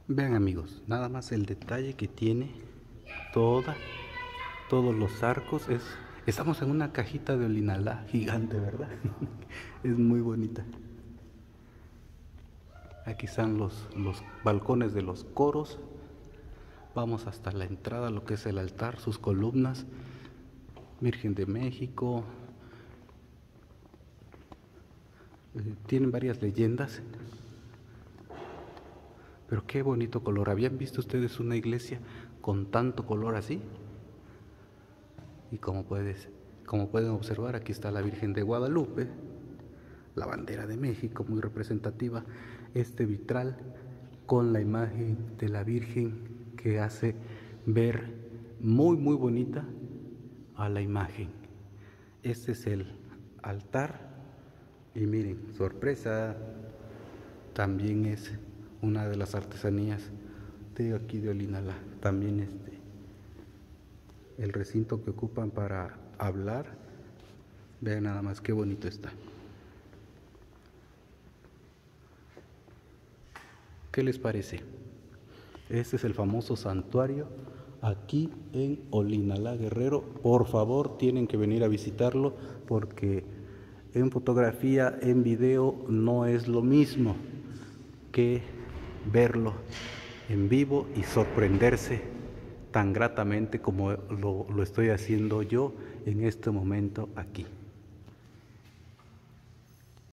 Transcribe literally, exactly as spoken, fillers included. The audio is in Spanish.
Vean amigos, nada más el detalle que tiene toda, todos los arcos es, estamos en una cajita de Olinalá gigante, ¿verdad? Es muy bonita. Aquí están los, los balcones de los coros. Vamos hasta la entrada, lo que es el altar, sus columnas, Virgen de México. Eh, tienen varias leyendas. Pero qué bonito color. ¿Habían visto ustedes una iglesia con tanto color así? Y como, puedes, como pueden observar, aquí está la Virgen de Guadalupe, la bandera de México, muy representativa. Este vitral con la imagen de la Virgen que hace ver muy, muy bonita a la imagen. Este es el altar. Y miren, sorpresa, también es una de las artesanías de aquí de Olinalá. También este, el recinto que ocupan para hablar, vean nada más qué bonito está. ¿Qué les parece? Este es el famoso santuario aquí en Olinalá, Guerrero. Por favor, tienen que venir a visitarlo porque en fotografía, en video, no es lo mismo que verlo en vivo y sorprenderse tan gratamente como lo, lo estoy haciendo yo en este momento aquí.